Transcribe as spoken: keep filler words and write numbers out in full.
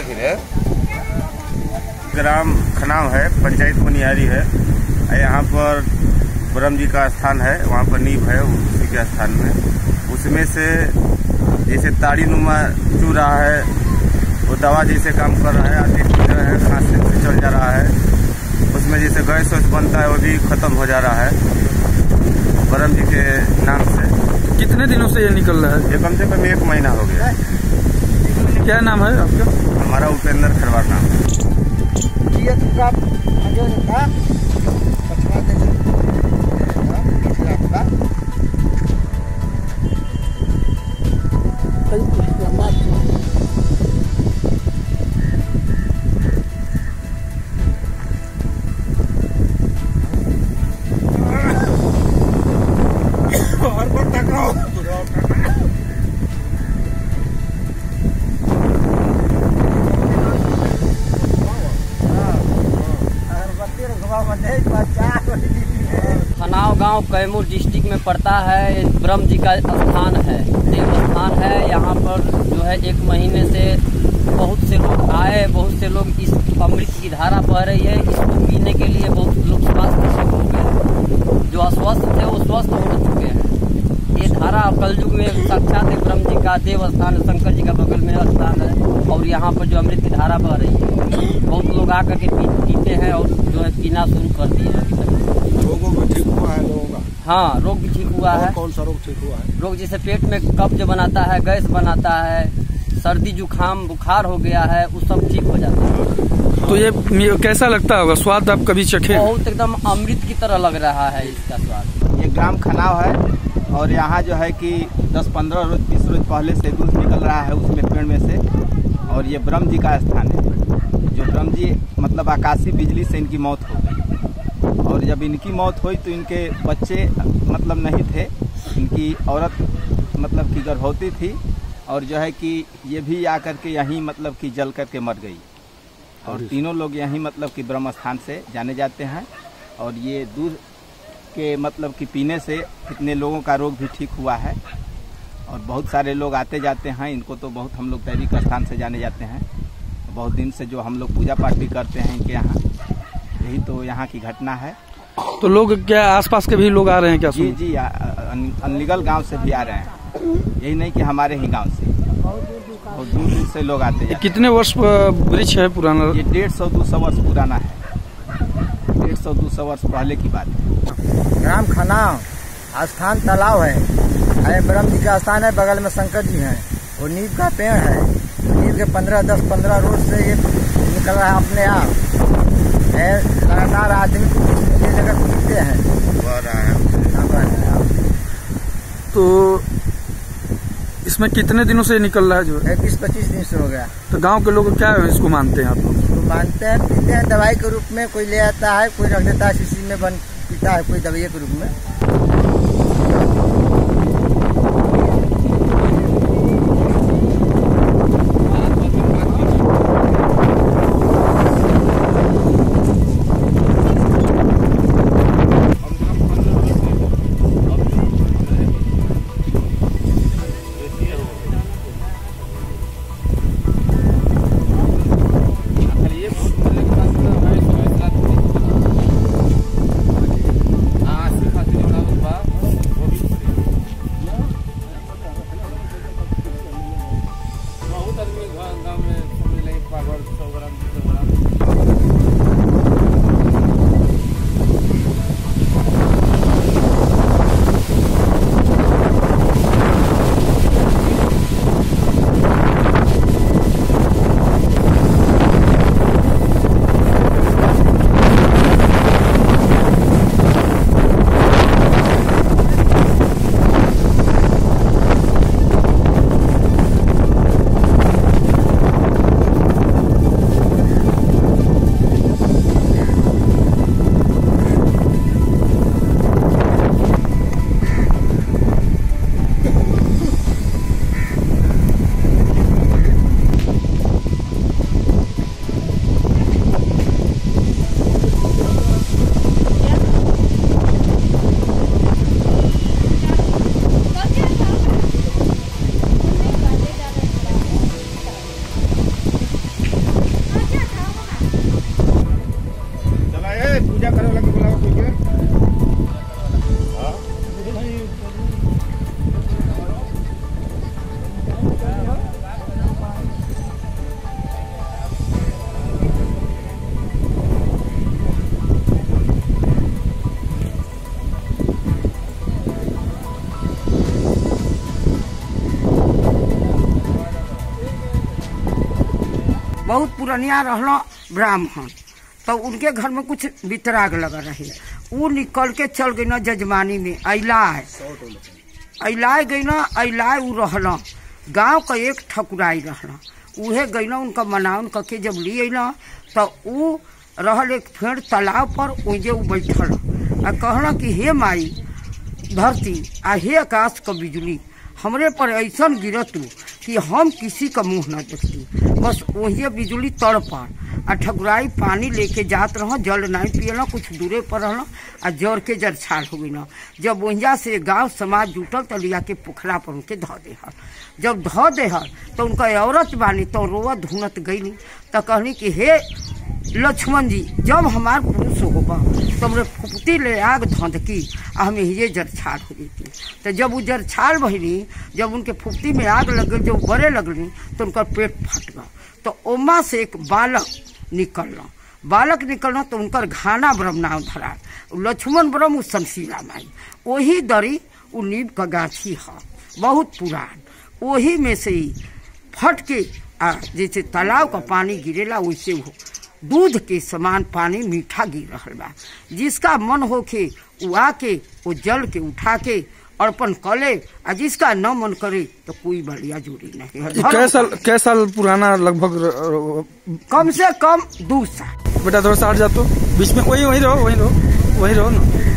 फिर है। ग्राम खनाव है, पंचायत मुनियारी है। यहाँ पर ब्रह्म जी का स्थान है, वहाँ पर नींव है उसी के स्थान में। उसमें से जैसे ताड़ी नुमा चू रहा है, वो दवा जैसे काम कर रहा है, आदमी पी रहा है, खांसी से चल जा रहा है। उसमें जैसे गैस वैस बनता है वो भी खत्म हो जा रहा है ब्रह्म जी के नाम से। कितने दिनों से ये निकल रहा है? ये कम से कम एक महीना हो गया। क्या नाम है आपका? हमारा उपेंद्र खरवार नाम है। खनाव गांव कैमूर डिस्ट्रिक्ट में पड़ता है। ब्रह्म जी का स्थान है, देव स्थान है। यहाँ पर जो है एक महीने से बहुत से लोग आए, बहुत से लोग इस अमृत की धारा बह रही है, इसको पीने के लिए बहुत लोग स्वास्थ्य हो गए। जो अस्वस्थ थे वो स्वस्थ हो चुके हैं। ये धारा कलयुग में साक्षात ब्रह्म जी का देव स्थान, शंकर जी का बगल में स्थान है। और यहाँ पर जो अमृत की धारा बह रही है, बहुत लोग आकर के पी, पीते हैं और जो है पीना शुरू कर दिए हैं। रोगों भी ठीक हुआ है लोगों का? हाँ, रोग भी ठीक हुआ है। कौन सा रोग ठीक हुआ है? रोग जैसे पेट में कब्ज बनाता है, गैस बनाता है, सर्दी जुकाम बुखार हो गया है, वो सब ठीक हो जाता है। तो ये कैसा लगता होगा? स्वाद आप कभी चखे? बहुत एकदम अमृत की तरह लग रहा है इसका स्वाद। ये ग्राम खनाव है और यहाँ जो है कि दस पंद्रह रोज बीस रोज पहले से दूध निकल रहा है उसमें पेड़ में से। और ये ब्रह्म जी का स्थान है, जो ब्रह्म जी मतलब आकाशीय बिजली से इनकी मौत हो गई। और जब इनकी मौत हुई तो इनके बच्चे मतलब नहीं थे, इनकी औरत मतलब कि गर्भवती थी। और जो है कि ये भी आकर के यहीं मतलब कि जल करके मर गई। और तीनों लोग यहीं मतलब कि ब्रह्म स्थान से जाने जाते हैं। और ये दूध के मतलब कि पीने से कितने लोगों का रोग भी ठीक हुआ है। और बहुत सारे लोग आते जाते हैं, इनको तो बहुत हम लोग दैविक स्थान से जाने जाते हैं। बहुत दिन से जो हम लोग पूजा पाठ भी करते हैं इनके यहाँ। यही तो यहाँ की घटना है। तो लोग क्या आसपास के भी लोग आ रहे हैं क्या? जी जी, अनलीगल गांव से भी आ रहे हैं। यही नहीं कि हमारे ही गांव से, बहुत दूर दूर से लोग आते हैं। कितने वर्ष वृक्ष है पुराना? ये डेढ़ सौ दो सौ वर्ष पुराना है। डेढ़ सौ दो सौ वर्ष पहले की बात है। ग्राम खनाव स्थान तालाब है, ब्रह्म जी का स्थान है, बगल में शंकर जी हैं। वो नीम का पेड़ है, नीम के पंद्रह दस पंद्रह रोज से ये निकल रहा है अपने आप। लगातार आदमी ये जगह पीते हैं। तो इसमें कितने दिनों से निकल रहा है? जो बीस पच्चीस दिन से हो गया। तो गांव के लोग क्या इसको मानते हैं आप लोग? तो मानते हैं, पीते हैं दवाई के रूप में। कोई ले आता है, कोई रख देता है शीशी में बन पीता है, कोई दवाई के रूप में। बहुत पुरनिया रहलो ब्राह्मण, तो उनके घर में कुछ वितराग लगा रहे, वो निकल के चल गई ना जजमानी में, अलाय अलाय गई ना, अलाय वो रहला गांव का एक ठकुराई रहला, उहे गई ना उनका मनाउन करके जब लिए ना, तो वो रहल एक फेड़ तालाब पर, उजे वो बैठल आ कहला कि हे माई धरती आ हे आकाश का बिजली, हमरे पर ऐसा गिरत कि हम किसी का मुंह न देखती, बस वही बिजली तड़ पार। आ ठकुराई पानी लेके जात रह, जल नहीं पियला, कुछ दूरे पर रहना आ जर के जर छाल हो गई ना। जब वहिया से गांव समाज जुटल तो लिया के पोखरा पर उनके धो दे हल। जब धो दे हल तो उनका औरत बानी तो रोवा धुनत गई, तो कहनी कि हे लक्ष्मण जी, जब हमार पुरुष होगा तो हमरे फुफती ले आग धंधकी आ हमें ये जर छाल हो गई। तो जब वो जर छाल बहनी, जब उनके फुफती में आग लग गई, जब बड़े लगनी तो उनका पेट फट गया। तो ओमा से एक बालक निकलना, बालक निकलना तो उनकर घाना ब्रह्म नाम धरा, लक्ष्मण ब्रह्म शमशीला माई, वही दरी वो नीम का गाछी है बहुत पुरान, वही में से ही फट के आ जैसे तालाब का पानी गिरेला वैसे हो दूध के समान पानी मीठा गिर रहा बा। जिसका मन होके वो आके वो जल के उठा के अर्पण करे, आ जिसका न मन करे तो कोई बढ़िया जोड़ी नहीं। कै साल कै साल पुराना लगभग? कम से कम दो साल। बेटा थोड़ा सा हट जा, तो बीच में वही वही रहो वही रहो वही रहो ना।